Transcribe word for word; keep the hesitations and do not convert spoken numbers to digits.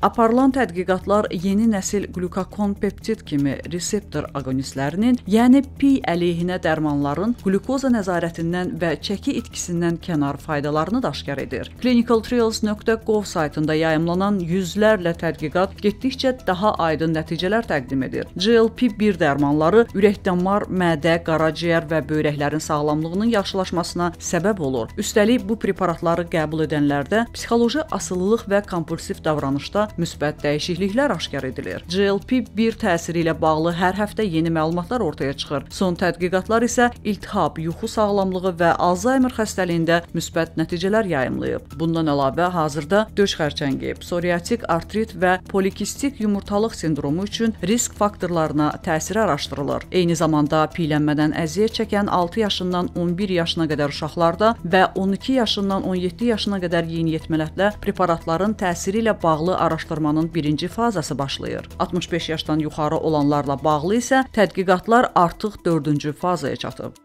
Aparılan tədqiqatlar yeni nəsil qlukakon peptid kimi reseptor aqonistlərinin, yəni pi əleyhinə dərmanların qlukoza nəzarətindən və çəki itkisindən kənar faydalarını da aşkar edir. clinical trials nöqtə gov saytında yayımlanan yüzlərlə tədqiqat getdikcə daha aydın nəticələr təqdim edir. G L P bir dərmanları ürək-damar, mədə, qaraciyər və böyrəklərin sağlamlığının yaxşılaşmasına səbəb olur. Üstəlik, bu preparatları qəbul edənlərdə psixoloji asılılıq və kompulsiv davranışda müsbət dəyişikliklər aşkar edilir. G L P bir təsiri ilə bağlı hər həftə yeni məlumatlar ortaya çıxır. Son tədqiqatlar isə iltihab, yuxu sağlamlığı və Alzheimer xəstəliyində müsbət nəticələr yayımlayıb. Bundan əlavə, hazırda döş xərçəngi, psoriatik artrit və polikistik yumurtalıq sindromu üçün risk faktorlarına təsiri araşdırılır. Eyni zamanda piyələnmədən əziyyət çəkən altı yaşından on bir yaşına qədər uşaqlarda və on iki yaşından on yeddi yaşına qədər yeniyetmələrdə preparatların təsiri ilə bağlı araşdırmanın birinci fazası başlayır. altmış beş yaşdan yuxarı olanlarla bağlı isə tədqiqatlar artıq dördüncü fazaya çatıb.